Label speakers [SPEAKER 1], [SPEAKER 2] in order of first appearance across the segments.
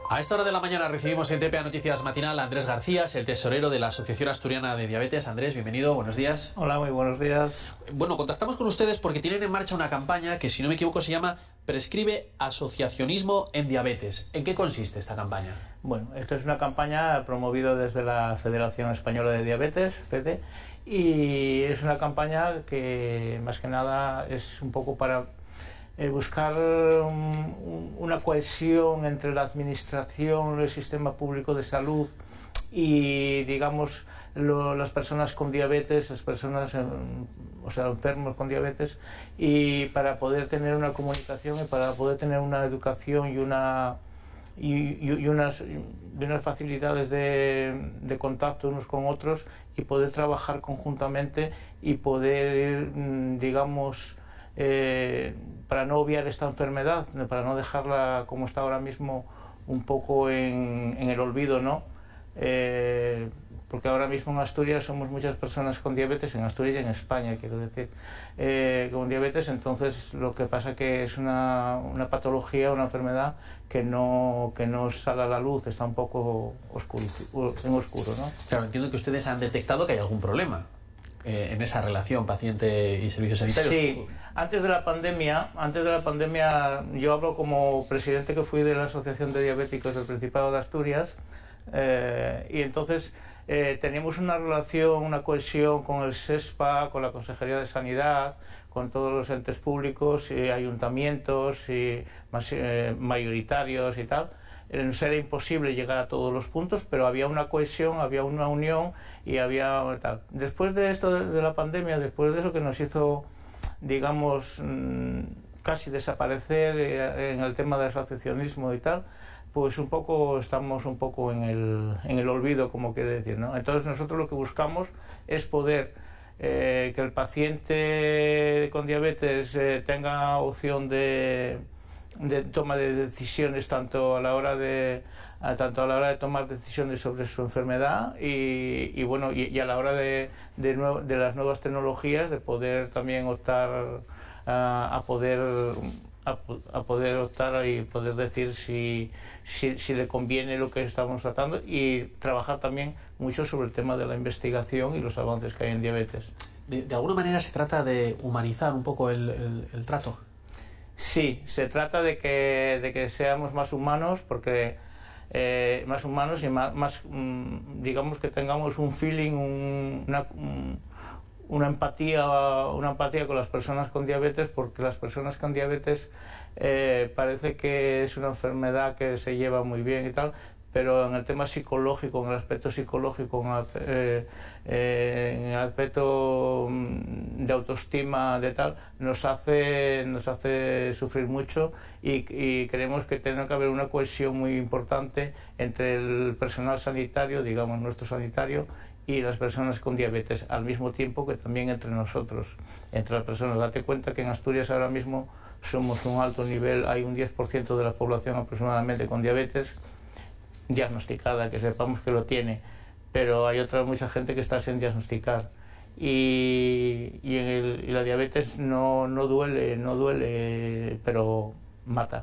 [SPEAKER 1] A esta hora de la mañana recibimos en TPA Noticias Matinal a Andrés García, el tesorero de la Asociación Asturiana de Diabetes. Andrés, bienvenido, buenos días.
[SPEAKER 2] Hola, muy buenos días.
[SPEAKER 1] Bueno, contactamos con ustedes porque tienen en marcha una campaña que, si no me equivoco, se llama Prescribe Asociacionismo en Diabetes. ¿En qué consiste esta campaña?
[SPEAKER 2] Bueno, esto es una campaña promovida desde la Federación Española de Diabetes, FEDE, y es una campaña que más que nada es un poco para buscar una cohesión entre la administración, el sistema público de salud y, digamos, las personas con diabetes, las personas, o sea, enfermos con diabetes, y para poder tener una comunicación y para poder tener una educación y unas facilidades de contacto unos con otros y poder trabajar conjuntamente y poder, digamos, para no obviar esta enfermedad, para no dejarla como está ahora mismo un poco en el olvido, ¿no? Porque ahora mismo en Asturias somos muchas personas con diabetes, en Asturias y en España, quiero decir, con diabetes. Entonces lo que pasa que es una patología, una enfermedad que no sale a la luz, está un poco en oscuro, ¿no?
[SPEAKER 1] Claro, entiendo que ustedes han detectado que hay algún problema en esa relación paciente y servicios sanitarios.
[SPEAKER 2] Sí, antes de la pandemia, yo hablo como presidente que fui de la Asociación de Diabéticos del Principado de Asturias, y entonces teníamos una relación, una cohesión con el SESPA, con la Consejería de Sanidad, con todos los entes públicos y ayuntamientos y mayoritarios y tal. Nos era imposible llegar a todos los puntos, pero había una cohesión, había una unión y había tal. Después de esto de la pandemia, después de eso que nos hizo, digamos, casi desaparecer en el tema del asociacionismo y tal, pues un poco estamos un poco en el olvido, como quiere decir, ¿no? Entonces nosotros lo que buscamos es poder que el paciente con diabetes tenga opción de toma de decisiones tanto a la hora de tomar decisiones sobre su enfermedad y bueno, y a la hora de las nuevas tecnologías, de poder también optar a poder optar y poder decir si le conviene lo que estamos tratando, y trabajar también mucho sobre el tema de la investigación y los avances que hay en diabetes.
[SPEAKER 1] ¿De alguna manera se trata de humanizar un poco el trato?
[SPEAKER 2] Sí, se trata de que seamos más humanos, porque más humanos y más digamos, que tengamos un feeling, una empatía con las personas con diabetes, porque las personas con diabetes parece que es una enfermedad que se lleva muy bien y tal, pero en el tema psicológico, en el aspecto psicológico, en el aspecto de autoestima, de tal, nos hace sufrir mucho, y creemos que tiene que haber una cohesión muy importante entre el personal sanitario, digamos nuestro sanitario, y las personas con diabetes, al mismo tiempo que también entre nosotros, entre las personas. Date cuenta que en Asturias ahora mismo somos un alto nivel, hay un 10% de la población aproximadamente con diabetes diagnosticada, que sepamos que lo tiene, pero hay mucha gente que está sin diagnosticar, y la diabetes no duele, pero mata.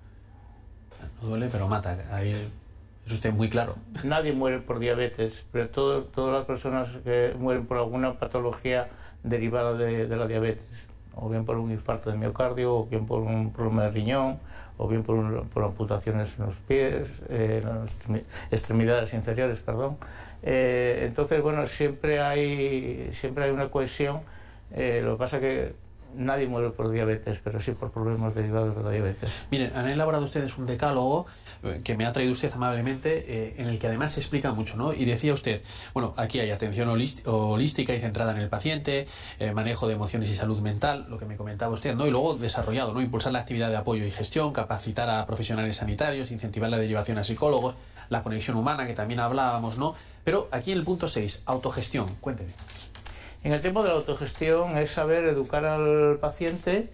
[SPEAKER 1] No duele, pero mata. Ahí es usted muy claro.
[SPEAKER 2] Nadie muere por diabetes, pero todas las personas que mueren por alguna patología derivada de la diabetes, o bien por un infarto de miocardio, o bien por un problema de riñón, o bien por amputaciones en los pies, en las extremidades inferiores, perdón. Entonces, bueno, siempre hay una cohesión. Lo que pasa es que nadie muere por diabetes, pero sí por problemas derivados de la diabetes.
[SPEAKER 1] Miren, han elaborado ustedes un decálogo que me ha traído usted amablemente, en el que además se explica mucho, ¿no? Y decía usted, bueno, aquí hay atención holística y centrada en el paciente, manejo de emociones y salud mental, lo que me comentaba usted, ¿no? Y luego desarrollado, ¿no? Impulsar la actividad de apoyo y gestión, capacitar a profesionales sanitarios, incentivar la derivación a psicólogos, la conexión humana, que también hablábamos, ¿no? Pero aquí en el punto 6, autogestión, cuénteme.
[SPEAKER 2] En el tema de la autogestión es saber educar al paciente,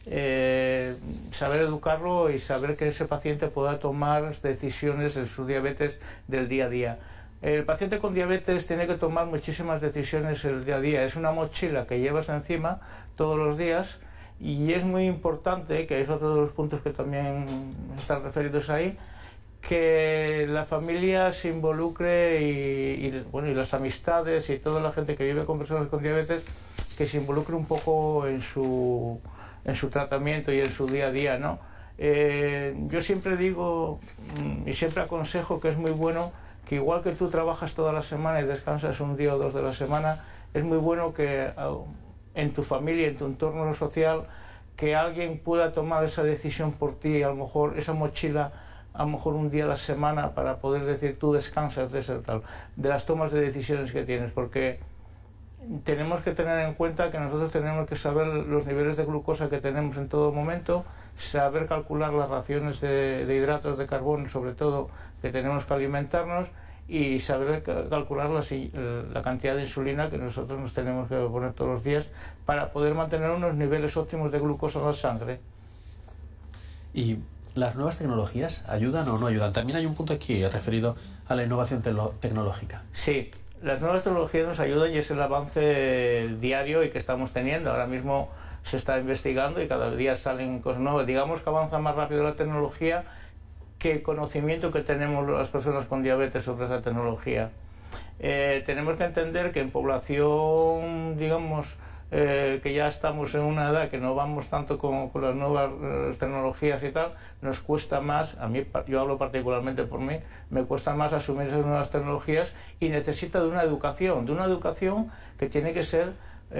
[SPEAKER 2] saber educarlo y saber que ese paciente pueda tomar decisiones en su diabetes del día a día. El paciente con diabetes tiene que tomar muchísimas decisiones el día a día. Es una mochila que llevas encima todos los días, y es muy importante, que es otro de los puntos que también están referidos ahí, que la familia se involucre bueno, y las amistades y toda la gente que vive con personas con diabetes, que se involucre un poco en su tratamiento y en su día a día, ¿no? Yo siempre digo y siempre aconsejo que es muy bueno que, igual que tú trabajas toda la semana y descansas un día o dos de la semana, es muy bueno que en tu familia, en tu entorno social, que alguien pueda tomar esa decisión por ti, a lo mejor esa mochila, a lo mejor un día a la semana, para poder decir tú descansas de ese tal, de las tomas de decisiones que tienes, porque tenemos que tener en cuenta que nosotros tenemos que saber los niveles de glucosa que tenemos en todo momento, saber calcular las raciones de hidratos de carbono, sobre todo, que tenemos que alimentarnos, y saber calcular la cantidad de insulina que nosotros nos tenemos que poner todos los días para poder mantener unos niveles óptimos de glucosa en la sangre.
[SPEAKER 1] ¿Y las nuevas tecnologías ayudan o no ayudan? También hay un punto aquí referido a la innovación tecnológica.
[SPEAKER 2] Sí, las nuevas tecnologías nos ayudan, y es el avance diario y que estamos teniendo. Ahora mismo se está investigando y cada día salen cosas nuevas. Digamos que avanza más rápido la tecnología que el conocimiento que tenemos las personas con diabetes sobre esa tecnología. Tenemos que entender que en población, digamos, que ya estamos en una edad que no vamos tanto con las nuevas tecnologías y tal, nos cuesta más, a mí, yo hablo particularmente por mí, me cuesta más asumir esas nuevas tecnologías, y necesita de una educación que tiene que ser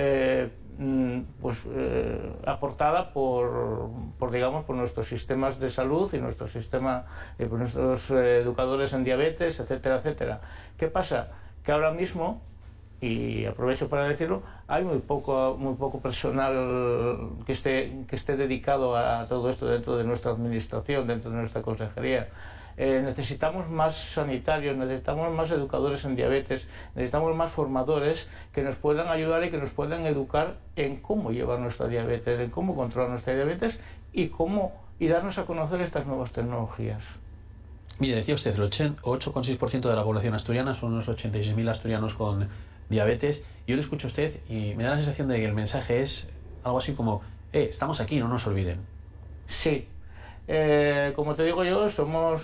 [SPEAKER 2] aportada por digamos, por nuestros sistemas de salud y nuestro sistema, por nuestros educadores en diabetes, etcétera, etcétera. ¿Qué pasa? Que ahora mismo, y aprovecho para decirlo, hay muy poco personal que esté dedicado a todo esto dentro de nuestra administración, dentro de nuestra consejería. Necesitamos más sanitarios, necesitamos más educadores en diabetes, necesitamos más formadores que nos puedan ayudar y que nos puedan educar en cómo llevar nuestra diabetes, en cómo controlar nuestra diabetes y darnos a conocer estas nuevas tecnologías.
[SPEAKER 1] Mire, decía usted, el 8,6% de la población asturiana, son unos 86.000 asturianos con diabetes. Yo le escucho a usted y me da la sensación de que el mensaje es algo así como, estamos aquí, no nos olviden.
[SPEAKER 2] Sí. Como te digo yo, somos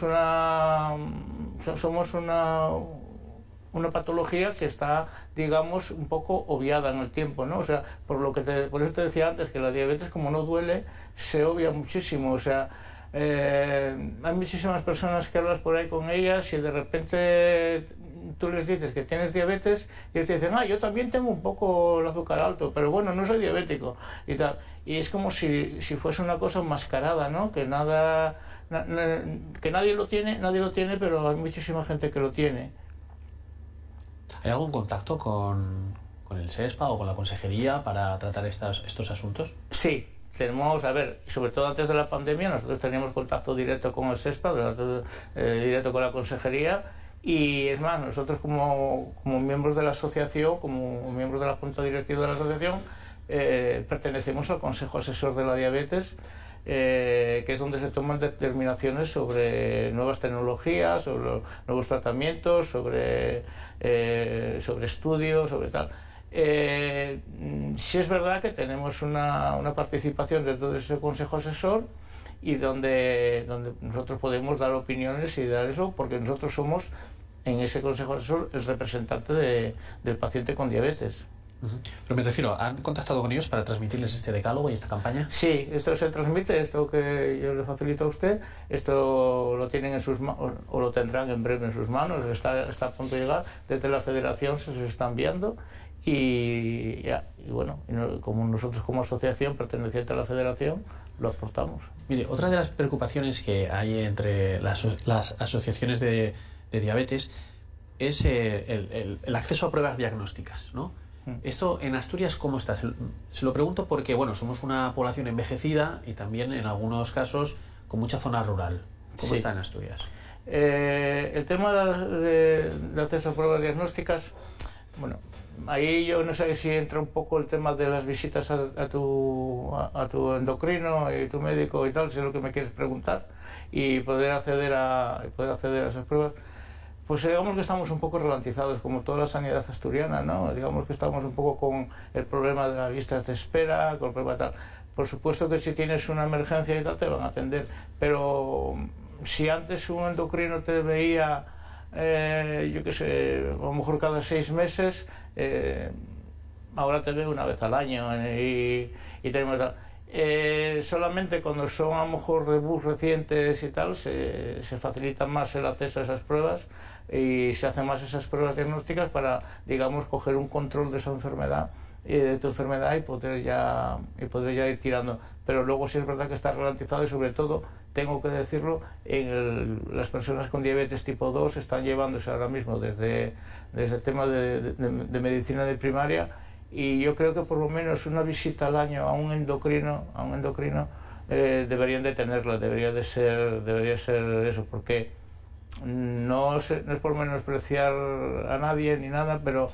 [SPEAKER 2] una patología que está, digamos, un poco obviada en el tiempo, ¿no? O sea, por eso te decía antes que la diabetes, como no duele, se obvia muchísimo. O sea, hay muchísimas personas que hablas por ahí con ellas y de repente tú les dices que tienes diabetes y ellos te dicen, yo también tengo un poco el azúcar alto, pero bueno, no soy diabético y tal. Y es como si fuese una cosa enmascarada, ¿no? Que nadie lo tiene, pero hay muchísima gente que lo tiene.
[SPEAKER 1] ¿Hay algún contacto con el SESPA o con la consejería para tratar estos asuntos?
[SPEAKER 2] Sí. Tenemos, a ver, sobre todo antes de la pandemia, nosotros teníamos contacto directo con el SESPA, directo con la consejería, y es más, nosotros como miembros de la asociación, como miembros de la junta directiva de la asociación, pertenecemos al Consejo Asesor de la Diabetes, que es donde se toman determinaciones sobre nuevas tecnologías, sobre nuevos tratamientos, sobre estudios, sobre tal. Sí es verdad que tenemos una participación dentro de ese consejo asesor, y donde nosotros podemos dar opiniones y dar eso, porque nosotros somos, en ese consejo asesor, el representante del paciente con diabetes.
[SPEAKER 1] Pero me refiero, ¿han contactado con ellos para transmitirles este decálogo y esta campaña?
[SPEAKER 2] Sí, esto se transmite, esto que yo le facilito a usted, esto lo tienen en sus manos, o lo tendrán en breve en sus manos, está a punto de llegar, desde la federación se está enviando. Y bueno, como nosotros como asociación perteneciente a la federación lo aportamos.
[SPEAKER 1] Mire, otra de las preocupaciones que hay entre las asociaciones de diabetes es el acceso a pruebas diagnósticas, ¿no? Esto en Asturias, ¿cómo está? Se lo pregunto porque, bueno, somos una población envejecida y también en algunos casos con mucha zona rural. ¿Cómo está en Asturias?
[SPEAKER 2] El tema de acceso a pruebas diagnósticas, bueno, ahí yo no sé si entra un poco el tema de las visitas a tu endocrino y tu médico y tal, si es lo que me quieres preguntar, y poder acceder a esas pruebas. Pues digamos que estamos un poco ralentizados, como toda la sanidad asturiana, ¿no? Digamos que estamos un poco con el problema de las listas de espera, con el problema tal. Por supuesto que si tienes una emergencia y tal te van a atender, pero si antes un endocrino te veía, yo qué sé, a lo mejor cada 6 meses, ahora te ve una vez al año y tenemos... solamente cuando son a lo mejor debuts recientes y tal se facilita más el acceso a esas pruebas y se hacen más esas pruebas diagnósticas para, digamos, coger un control de esa enfermedad, de tu enfermedad y poder ya ir tirando. Pero luego sí es verdad que está garantizado y sobre todo, tengo que decirlo, las personas con diabetes tipo 2 están llevándose ahora mismo desde el tema de medicina de primaria. Y yo creo que por lo menos una visita al año a un endocrino deberían de tenerla, debería ser eso, porque no es por menospreciar a nadie ni nada, pero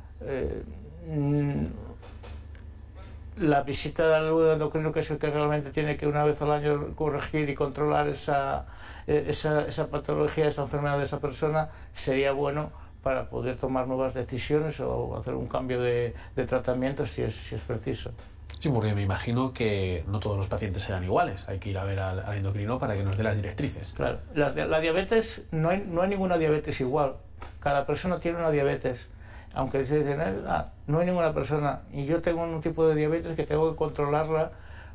[SPEAKER 2] la visita al endocrino, que es el que realmente tiene que una vez al año corregir y controlar esa patología, esa enfermedad de esa persona, sería bueno para poder tomar nuevas decisiones o hacer un cambio de tratamiento si es preciso.
[SPEAKER 1] Sí, porque me imagino que no todos los pacientes serán iguales. Hay que ir a ver al endocrino para que nos dé las directrices.
[SPEAKER 2] Claro, la diabetes, no hay ninguna diabetes igual. Cada persona tiene una diabetes. Aunque se dicen, no hay ninguna persona. Y yo tengo un tipo de diabetes que tengo que controlarla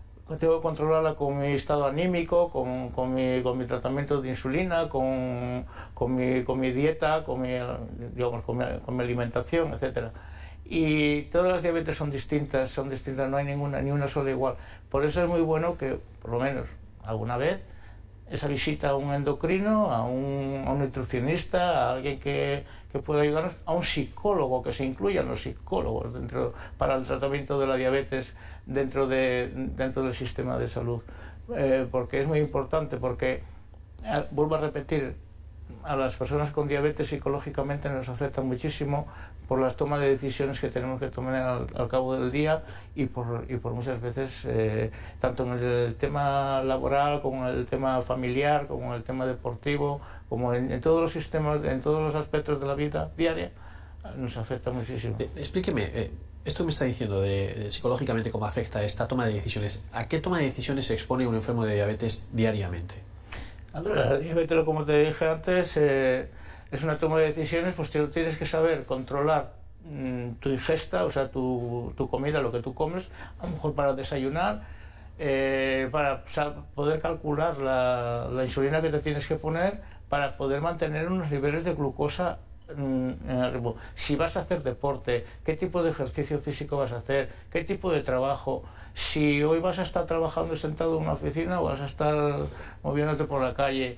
[SPEAKER 2] con mi estado anímico, con mi tratamiento de insulina, con mi dieta, con mi alimentación, etcétera. Y todas las diabetes son distintas, no hay ni una sola igual. Por eso es muy bueno que, por lo menos alguna vez, esa visita a un endocrino, a un nutricionista, a alguien que pueda ayudarnos, a un psicólogo, que se incluyan los psicólogos para el tratamiento de la diabetes dentro del sistema de salud, porque es muy importante, porque vuelvo a repetir, a las personas con diabetes psicológicamente nos afecta muchísimo por las tomas de decisiones que tenemos que tomar al cabo del día y por muchas veces, tanto en el tema laboral como en el tema familiar, como en el tema deportivo, como en todos los sistemas, en todos los aspectos de la vida diaria, nos afecta muchísimo.
[SPEAKER 1] Explíqueme, esto me está diciendo de psicológicamente cómo afecta esta toma de decisiones. ¿A qué toma de decisiones se expone un enfermo de diabetes diariamente?
[SPEAKER 2] La diabetes, como te dije antes, es una toma de decisiones, pues tienes que saber controlar tu ingesta, o sea, tu comida, lo que tú comes, a lo mejor para desayunar, para poder calcular la insulina que te tienes que poner, para poder mantener unos niveles de glucosa en el ritmo. Si vas a hacer deporte, qué tipo de ejercicio físico vas a hacer, qué tipo de trabajo, si hoy vas a estar trabajando sentado en una oficina o vas a estar moviéndote por la calle,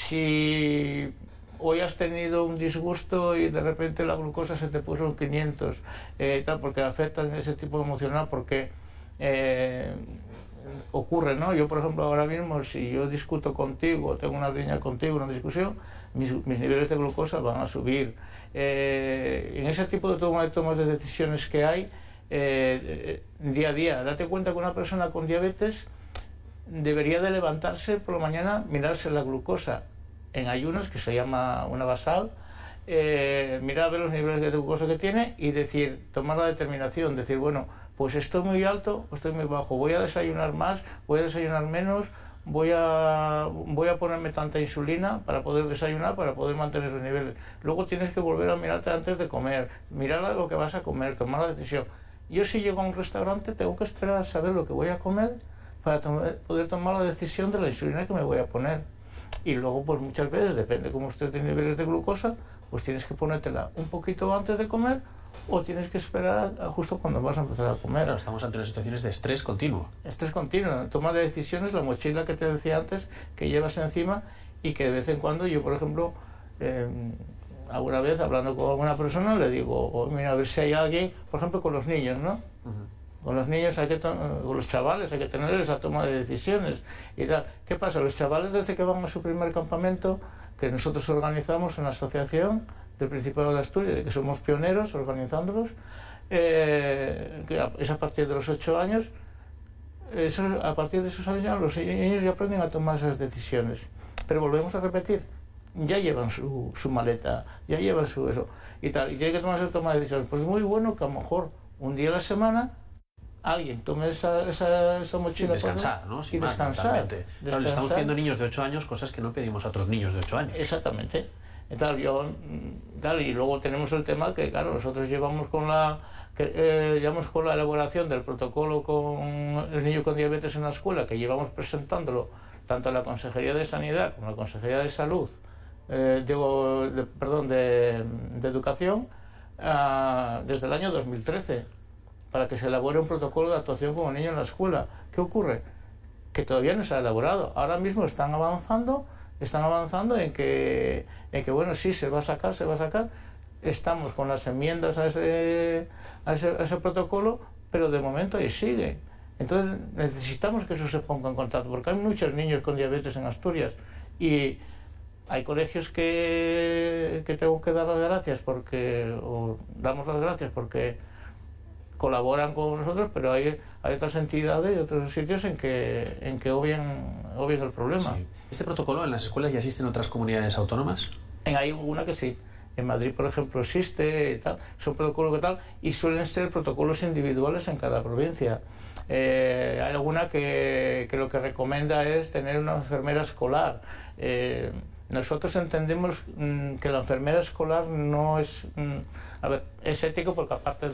[SPEAKER 2] si hoy has tenido un disgusto y de repente la glucosa se te puso en 500, porque afectan ese tipo emocional, porque ocurre, ¿no? Yo, por ejemplo, ahora mismo, si yo discuto contigo, tengo una riña contigo, una discusión, mis niveles de glucosa van a subir. En ese tipo de tomas de decisiones que hay día a día, date cuenta que una persona con diabetes debería de levantarse por la mañana, mirarse la glucosa en ayunas, que se llama una basal, mirar a ver los niveles de glucosa que tiene y tomar la determinación, decir, bueno, pues estoy muy alto o estoy muy bajo, voy a desayunar más, voy a desayunar menos, voy a ponerme tanta insulina para poder desayunar, para poder mantener esos niveles. Luego tienes que volver a mirarte antes de comer, mirar lo que vas a comer, tomar la decisión. Yo, si llego a un restaurante, tengo que esperar a saber lo que voy a comer para poder tomar la decisión de la insulina que me voy a poner. Y luego, pues muchas veces, depende cómo estés de niveles de glucosa, pues tienes que ponértela un poquito antes de comer o tienes que esperar justo cuando vas a empezar a comer.
[SPEAKER 1] Claro, estamos ante unas situaciones de estrés continuo.
[SPEAKER 2] Estrés continuo, toma de decisiones, la mochila que te decía antes, que llevas encima y que de vez en cuando yo, por ejemplo, alguna vez hablando con alguna persona le digo, mira, a ver si hay alguien, por ejemplo con los niños, ¿no? Con los niños con los chavales hay que tener esa toma de decisiones y tal. ¿Qué pasa? Los chavales, desde que van a su primer campamento, que nosotros organizamos en la asociación del Principado de Asturias, de que somos pioneros organizándolos, que es a partir de los 8 años, a partir de esos años los niños ya aprenden a tomar esas decisiones. Pero volvemos a repetir, ya llevan su maleta, ya llevan eso y tal, y tienen que tomar esa toma de decisiones. Pues es muy bueno que a lo mejor un día a la semana alguien tome esa mochila
[SPEAKER 1] descansar, ¿no?
[SPEAKER 2] Y descansar.
[SPEAKER 1] Claro, le estamos pidiendo a niños de 8 años cosas que no pedimos a otros niños de 8 años.
[SPEAKER 2] Exactamente. Y luego tenemos el tema que, claro, nosotros llevamos con la elaboración del protocolo con el niño con diabetes en la escuela, que llevamos presentándolo tanto a la Consejería de Sanidad como a la Consejería de Salud, de Educación, desde el año 2013, para que se elabore un protocolo de actuación con el niño en la escuela. ¿Qué ocurre? Que todavía no se ha elaborado. Ahora mismo están avanzando en que bueno, sí, se va a sacar. Estamos con las enmiendas a ese protocolo, pero de momento ahí sigue. Entonces necesitamos que eso se ponga en contacto, porque hay muchos niños con diabetes en Asturias y hay colegios que tengo que dar las gracias damos las gracias porque colaboran con nosotros, pero hay otras entidades y otros sitios en que obvian el problema.
[SPEAKER 1] Sí. ¿Este protocolo en las escuelas ya existe en otras comunidades autónomas?
[SPEAKER 2] Hay una que sí. En Madrid, por ejemplo, existe y tal. Es un protocolo que tal, y suelen ser protocolos individuales en cada provincia. Hay alguna que lo que recomienda es tener una enfermera escolar. Nosotros entendemos que la enfermera escolar no es... es ético porque aparte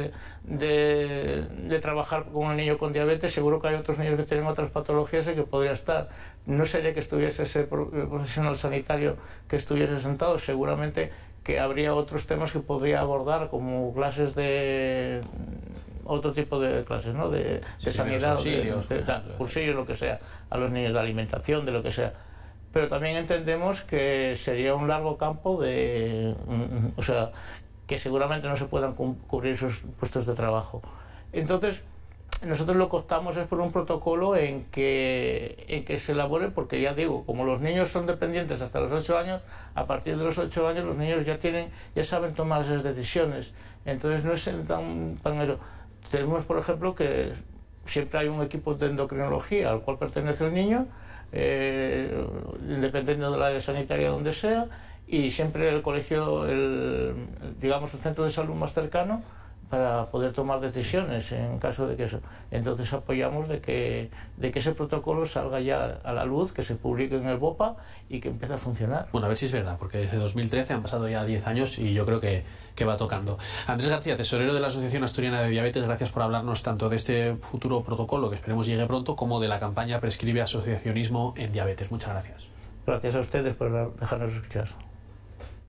[SPEAKER 2] de trabajar con un niño con diabetes, seguro que hay otros niños que tienen otras patologías y que podría estar. No sería que estuviese ese profesional sanitario que estuviese sentado, seguramente que habría otros temas que podría abordar, como clases de... otro tipo de clases, ¿no? De sanidad, cursillos, lo que sea, a los niños, de alimentación, de lo que sea. Pero también entendemos que sería un largo campo que seguramente no se puedan cubrir esos puestos de trabajo. Entonces, nosotros lo que optamos es por un protocolo en que se elabore, porque ya digo, como los niños son dependientes hasta los 8 años, a partir de los 8 años los niños ya saben tomar esas decisiones. Entonces no es tan eso. Tenemos, por ejemplo, que siempre hay un equipo de endocrinología al cual pertenece el niño, dependiendo del área sanitaria donde sea, y siempre el colegio, el centro de salud más cercano, para poder tomar decisiones en caso de que eso. Entonces apoyamos de que ese protocolo salga ya a la luz, que se publique en el BOPA y que empiece a funcionar.
[SPEAKER 1] Bueno, a ver si es verdad, porque desde 2013 han pasado ya 10 años y yo creo que va tocando. Andrés García, tesorero de la Asociación Asturiana de Diabetes, gracias por hablarnos tanto de este futuro protocolo, que esperemos llegue pronto, como de la campaña Prescribe Asociacionismo en Diabetes. Muchas gracias.
[SPEAKER 2] Gracias a ustedes por dejarnos escuchar.